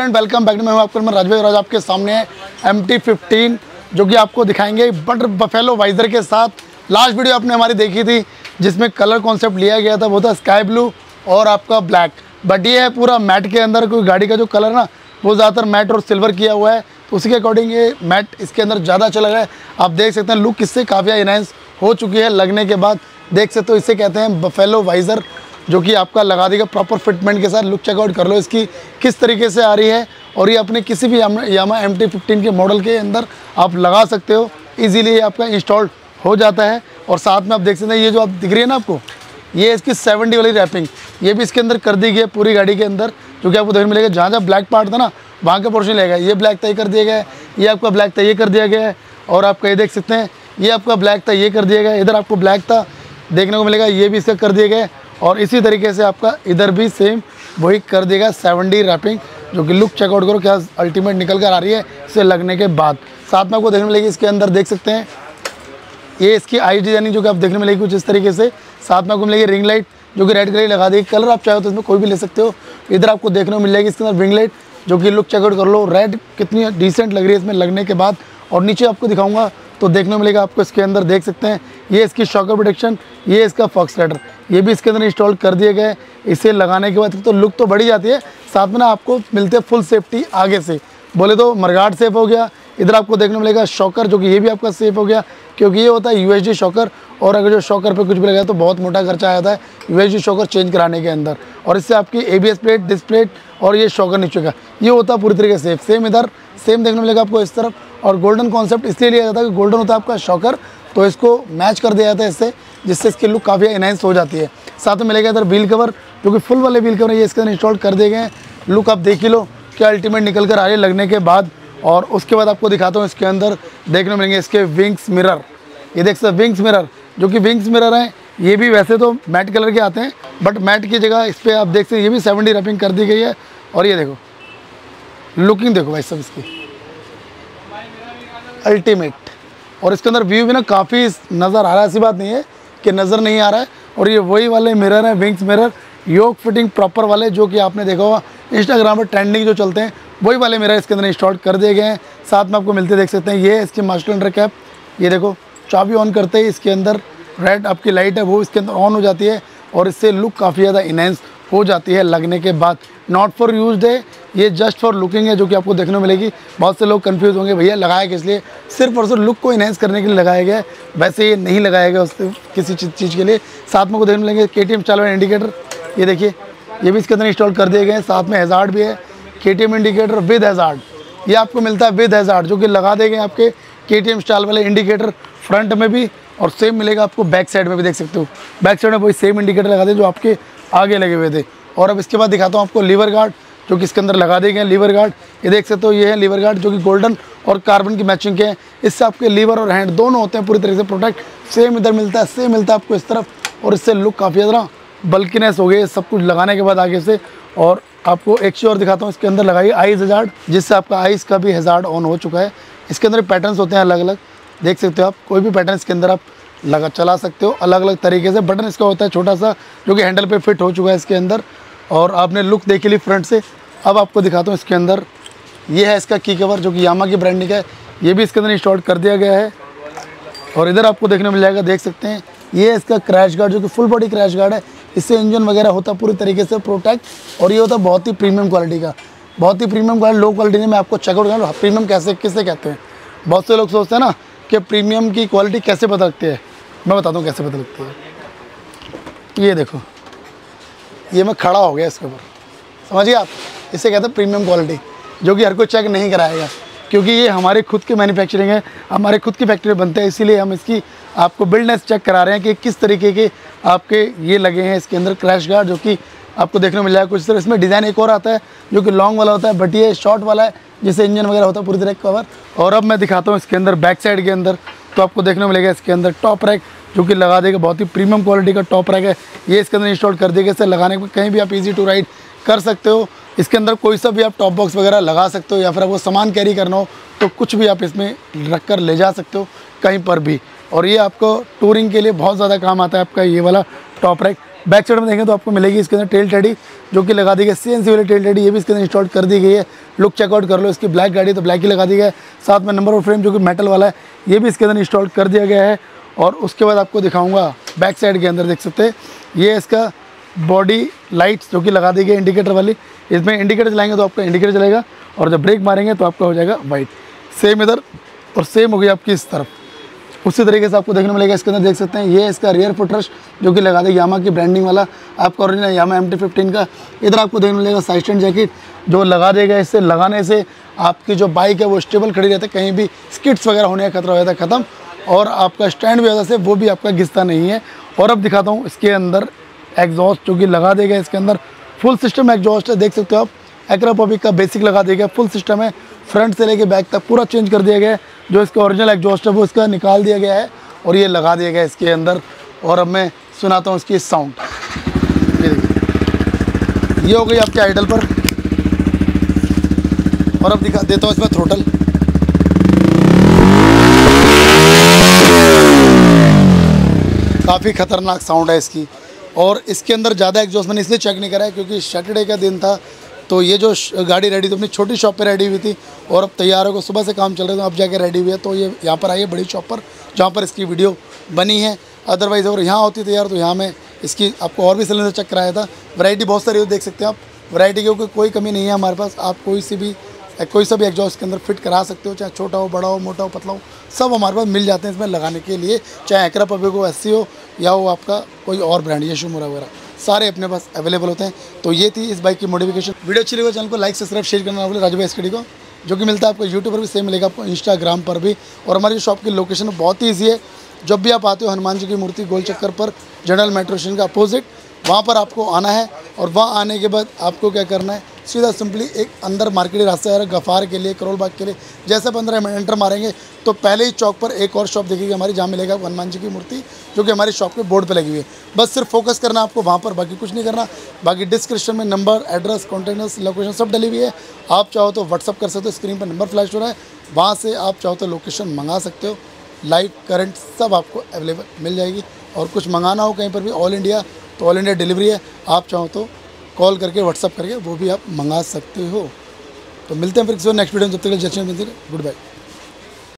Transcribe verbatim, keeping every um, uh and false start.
Friend, welcome back. मैं हूं आपको मैं राजभाई और आज आपके सामने है एम टी फिफ्टीन जो कि आपको दिखाएंगे बटर बफेलो वाइजर के साथ। लास्ट वीडियो आपने हमारी देखी थी जिसमें कलर कॉन्सेप्ट लिया गया था, वो था स्काई ब्लू और आपका ब्लैक। बट ये है पूरा मैट के अंदर, कोई गाड़ी का जो कलर ना वो ज़्यादातर मैट और सिल्वर किया हुआ है, तो उसी के अकॉर्डिंग ये मैट इसके अंदर ज़्यादा अच्छा लग रहा है। आप देख सकते हैं लुक इससे काफ़ी इनहांस हो चुकी है लगने के बाद। देख सकते हो, इसे कहते हैं बफेलो वाइजर, जो कि आपका लगा देगा प्रॉपर फिटमेंट के साथ। लुक चेकआउट कर लो इसकी किस तरीके से आ रही है, और ये अपने किसी भी यामा एम टी फिफ्टीन के मॉडल के अंदर आप लगा सकते हो इजीली, आपका इंस्टॉल हो जाता है। और साथ में आप देख सकते हैं ये जो आप दिख रही है ना आपको, ये इसकी सेवेंटी वाली रैपिंग ये भी इसके अंदर कर दी गई है पूरी गाड़ी के अंदर, जो कि आपको देखने मिलेगा। जहाँ जहाँ ब्लैक पार्ट था ना वहाँ का पोर्शन लेगा, ये ब्लैक था ये कर दिया गया है, ये आपका ब्लैक था ये कर दिया गया है, और आपका ये देख सकते हैं ये आपका ब्लैक था ये कर दिया गया है। इधर आपको ब्लैक था देखने को मिलेगा, ये भी इसका कर दिया गया है। और इसी तरीके से आपका इधर भी सेम वही कर देगा सेवेंटी रैपिंग, जो कि लुक चेकआउट करो क्या अल्टीमेट निकल कर आ रही है इसे लगने के बाद। साथ में आपको देखने मिलेगी इसके अंदर देख सकते हैं ये इसकी आई डिजाइनिंग, जो कि आप देखने मिलेगी कुछ इस तरीके से। साथ में आपको मिलेगी रिंग लाइट, जो कि रेड कलर लगा देगी। कलर आप चाहो तो इसमें कोई भी ले सकते हो। इधर आपको देखने को मिल जाएगी इसके अंदर विंग लाइट, जो कि लुक चेकआउट कर लो, रेड कितनी डिसेंट लग रही है इसमें लगने के बाद। और नीचे आपको दिखाऊंगा तो देखने को मिलेगा आपको इसके अंदर देख सकते हैं ये इसकी शॉकर प्रोटेक्शन, ये इसका फॉक्स राइडर, ये भी इसके अंदर इंस्टॉल कर दिए गए। इसे लगाने के बाद तो लुक तो बढ़ी जाती है, साथ में ना आपको मिलते हैं फुल सेफ्टी आगे से। बोले तो मरगार्ड सेफ हो गया। इधर आपको देखने को मिलेगा शॉकर, जो कि ये भी आपका सेफ हो गया, क्योंकि ये होता है यू एस डी शॉकर। और अगर जो शॉकर पे कुछ भी लगा तो बहुत मोटा खर्चा आ जाता है U S D shocker change कराने के अंदर। और इससे आपकी A B S plate, disc plate और ये शॉकर नीचे का ये होता है पूरी तरीके से सेफ। सेम इधर सेम देखने को मिलेगा आपको इस तरफ। और गोल्डन कॉन्सेप्ट इसलिए लिया जाता है कि गोल्डन होता है आपका शॉकर, तो इसको मैच कर दिया जाता है इससे, जिससे इसकी लुक काफ़ी इनहांस हो जाती है। साथ में मिलेगा इधर व्हील कवर, जो कि फुल वाले व्हील कवर ये इसके अंदर इंस्टॉल कर दिए गए हैं। लुक आप देख ही लो क्या अल्टीमेट निकल कर आ रही है लगने के बाद। और उसके बाद आपको दिखाता हूँ इसके अंदर देखने को मिलेंगे इसके विंग्स मिरर। ये देख सकते हैं विंग्स मिरर, जो कि विंग्स मिरर हैं, ये भी वैसे तो मैट कलर के आते हैं, बट मैट की जगह इस पर आप देख सकते हैं ये भी सेवेंटी रैपिंग कर दी गई है। और ये देखो लुकिंग देखो भाई सब इसकी अल्टीमेट। और इसके अंदर व्यू भी ना काफ़ी नज़र आ रहा है, ऐसी बात नहीं है कि नज़र नहीं आ रहा है। और ये वही वाले मिरर हैं wings mirror, yoke fitting proper वाले, जो कि आपने देखा होगा इंस्टाग्राम पर ट्रेंडिंग जो चलते हैं, वही वाले मिरर इसके अंदर इंस्टॉल कर दिए गए हैं। साथ में आपको मिलते देख सकते हैं ये इसकी मास्टर अंडर कैप, ये देखो चाबी ऑन करते ही इसके अंदर रेड आपकी लाइट है वो इसके अंदर ऑन हो जाती है, और इससे लुक काफ़ी ज़्यादा इनहांस हो जाती है लगने के बाद। नॉट फॉर यूज है, ये जस्ट फॉर लुकिंग है, जो कि आपको देखने को मिलेगी। बहुत से लोग कंफ्यूज होंगे भैया लगाया किस लिए, सिर्फ और सिर्फ लुक को इनहांस करने के लिए लगाया गया है, वैसे ये नहीं लगाया गया उससे किसी चीज़ के लिए। साथ में को देखने मिलेंगे के टी एम चालू इंडिकेटर, ये देखिए ये भी इसके अंदर इंस्टॉल कर दिए गए हैं। साथ में हैज़ार्ड भी है, K T M indicator with hazard, ये आपको मिलता है विद हैज़ार्ड, जो कि लगा देंगे आपके के टी एम स्टाइल वाले इंडिकेटर फ्रंट में भी, और सेम मिलेगा आपको बैक साइड में भी। देख सकते हो बैक साइड में वही सेम इंडिकेटर लगा दे जो आपके आगे लगे हुए थे। और अब इसके बाद दिखाता हूँ आपको लीवर गार्ड, जो कि इसके अंदर लगा दिए गए लीवर गार्ड। ये देख सकते हो ये है लीवर गार्ड, जो कि गोल्डन और कार्बन की मैचिंग के हैं। इससे आपके लीवर और हैंड दोनों होते हैं पूरी तरीके से प्रोटेक्ट। सेम इधर मिलता है, सेम मिलता है आपको इस तरफ, और इससे लुक काफ़ी ज़्यादा बल्कीनेस हो गई सब कुछ लगाने के बाद आगे से। और आपको एक चीज़ और दिखाता हूँ इसके अंदर लगाई आइज हैज़ार्ड, जिससे आपका आइज़ का भी हैज़ार्ड ऑन हो चुका है। इसके अंदर पैटर्न्स होते हैं अलग अलग, देख सकते हो आप कोई भी पैटर्न इसके अंदर आप लगा चला सकते हो अलग अलग तरीके से। बटन इसका होता है छोटा सा, जो कि हैंडल पे फिट हो चुका है इसके अंदर। और आपने लुक देखी ली फ्रंट से। अब आपको दिखाता हूँ इसके अंदर ये है इसका की कवर, जो कि यामा की ब्रांडिंग है, ये भी इसके अंदर इंस्टॉल कर दिया गया है। और इधर आपको देखने मिल जाएगा, देख सकते हैं ये है इसका क्रैश गार्ड, जो कि फुल बॉडी क्रैश गार्ड है। इससे इंजन वगैरह होता है पूरी तरीके से प्रोटेक्ट, और ये होता है बहुत ही प्रीमियम क्वालिटी का, बहुत ही प्रीमियम क्वालिटी। लो क्वालिटी में मैं आपको चेकआउट करूँ प्रीमियम कैसे किसे कहते हैं। बहुत से लोग सोचते हैं ना कि प्रीमियम की क्वालिटी कैसे पता लगती है, मैं बताता हूँ कैसे पता लगती है। ये देखो ये मैं खड़ा हो गया इसके ऊपर, समझिए आप, इसे कहते हैं प्रीमियम क्वालिटी, जो कि हर कोई चेक नहीं कराएगा, क्योंकि ये हमारे खुद की मैन्युफैक्चरिंग है, हमारे खुद की फैक्ट्री बनते हैं, इसीलिए हम इसकी आपको बिल्डनेस चेक करा रहे हैं कि किस तरीके के आपके ये लगे हैं इसके अंदर क्रैश गार्ड, जो कि आपको देखने को मिल जाएगा कुछ तरह। इसमें डिज़ाइन एक और आता है जो कि लॉन्ग वाला होता है, बट ये शॉर्ट वाला है जिससे इंजन वगैरह होता है पूरी तरह कवर। और अब मैं दिखाता हूँ इसके अंदर बैक साइड के अंदर, तो आपको देखने को मिलेगा इसके अंदर टॉप रैक, जो कि लगा देगा बहुत ही प्रीमियम क्वालिटी का टॉप रैक है। ये इसके अंदर इंस्टॉल कर देगा, इससे लगाने पर कहीं भी आप इजी टू राइड कर सकते हो। इसके अंदर कोई सा भी आप टॉप बॉक्स वगैरह लगा सकते हो, या फिर आपको सामान कैरी करना हो तो कुछ भी आप इसमें रख कर ले जा सकते हो कहीं पर भी। और ये आपको टूरिंग के लिए बहुत ज़्यादा काम आता है आपका ये वाला टॉप रैक। बैक साइड में देखें तो आपको मिलेगी इसके अंदर टेल टेडी जो कि लगा दी गई, सीएनसी वाली टेल टेडी, ये भी इसके अंदर इंस्टॉल कर दी गई है। लुक चेकआउट कर लो, इसकी ब्लैक गाड़ी तो ब्लैक ही लगा दी गया है। साथ में नंबर ऑफ फ्रेम जो कि मेटल वाला है ये भी इसके अंदर इंस्टॉल कर दिया गया है। और उसके बाद आपको दिखाऊंगा बैक साइड के अंदर देख सकते हैं ये इसका बॉडी लाइट्स जो कि लगा दी गई इंडिकेटर वाली। इसमें इंडिकेटर चलाएंगे तो आपका इंडिकेटर चलेगा और जब ब्रेक मारेंगे तो आपका हो जाएगा वाइट। सेम इधर और सेम हो गई आपकी इस तरफ, उसी तरीके से आपको देखने को मिलेगा। इसके अंदर देख सकते हैं ये इसका रियर फुटरेस्ट जो कि लगा देगा यामा की ब्रांडिंग वाला, आपका ओरिजिनल यामा एम टी फिफ्टीन का। इधर आपको देखने को मिलेगा साइड स्टैंड जैकेट जो लगा देगा। इससे लगाने से आपकी जो बाइक है वो स्टेबल खड़ी रहती है, कहीं भी स्किड्स वगैरह होने का खतरा हो जाता है ख़त्म। और आपका स्टैंड भी वजह से वो भी आपका घिसता नहीं है। और अब दिखाता हूँ इसके अंदर एग्जॉस्ट जो कि लगा देगा। इसके अंदर फुल सिस्टम एग्जॉस्ट है, देख सकते हो आप। एक्रा पब्लिक का बेसिक लगा देगा, फुल सिस्टम है, फ्रंट से लेके बैक तक पूरा चेंज कर दिया गया है। जो इसका ओरिजिनल एग्जॉस्ट है वो इसका निकाल दिया गया है और ये लगा दिया गया इसके अंदर। और अब मैं सुनाता हूँ इसकी साउंड, ये देखिए ये हो गई आपके आइडल पर। और अब दिखा देता हूँ इसमें थ्रोटल, काफ़ी ख़तरनाक साउंड है इसकी। और इसके अंदर ज़्यादा एग्जॉस्ट मैंने इसलिए चेक नहीं करा है क्योंकि सैटरडे का दिन था, तो ये जो गाड़ी रेडी थी अपनी छोटी शॉप पे रेडी हुई थी और अब तैयार होकर सुबह से काम चल रहा था, अब जाके रेडी हुई है। तो ये यहाँ पर आई है बड़ी शॉप पर जहाँ पर इसकी वीडियो बनी है। अदरवाइज़ अगर यहाँ होती तैयार तो यहाँ में इसकी आपको और भी सिलेंडर चेक कराया था। वैरायटी बहुत सारी हो, देख सकते हैं आप। वैरायटी की कोई कमी नहीं है हमारे पास, आप कोई सी भी कोई सा भी एग्जॉस्ट के अंदर फिट करा सकते हो, चाहे छोटा हो, बड़ा हो, मोटा हो, पतला हो, सब हमारे पास मिल जाते हैं इसमें लगाने के लिए। चाहे एक्रा पब्लिक हो, एस सी हो या वो आपका कोई और ब्रांड यशुमुरा वगैरह, सारे अपने पास अवेलेबल होते हैं। तो ये थी इस बाइक की मॉडिफिकेशन। वीडियो अच्छी लगी चैनल को लाइक सब्सक्राइब शेयर करना बोले राजू भाई एसकेडी को, जो कि मिलता है आपको यूट्यूब पर भी, सेम मिलेगा आपको इंस्टाग्राम पर भी। और हमारी शॉप की लोकेशन बहुत ही ईजी है, जब भी आप आते हो हनुमान जी की मूर्ति गोल चक्कर पर जनरल मेट्रो स्टेशन का अपोजिट, वहाँ पर आपको आना है। और वहाँ आने के बाद आपको क्या करना है, सीधा सिंपली एक अंदर मार्केटी रास्ता है गफ़ार के लिए, करोल बाग के लिए। जैसे आप अंदर एंटर मारेंगे तो पहले ही चौक पर एक और शॉप दिखेगी हमारी, जहाँ मिलेगा हनुमान जी की मूर्ति जो कि हमारी शॉप के बोर्ड पे लगी हुई है। बस सिर्फ फोकस करना आपको वहाँ पर, बाकी कुछ नहीं करना। बाकी डिस्क्रिप्शन में नंबर, एड्रेस, कॉन्टैक्ट लोकेशन सब डली हुई है। आप चाहो तो व्हाट्सअप कर सकते हो, स्क्रीन पर नंबर फ्लैश हो रहा है, वहाँ से आप चाहो तो लोकेशन मंगा सकते हो। लाइव करंट सब आपको अवेलेबल मिल जाएगी। और कुछ मंगाना हो कहीं पर भी ऑल इंडिया तो ऑल इंडिया डिलीवरी है, आप चाहो तो कॉल करके व्हाट्सअप करके वो भी आप मंगा सकते हो। तो मिलते हैं फिर किसी नेक्स्ट वीडियो में, जब तक जय श्री राम, गुड बाय।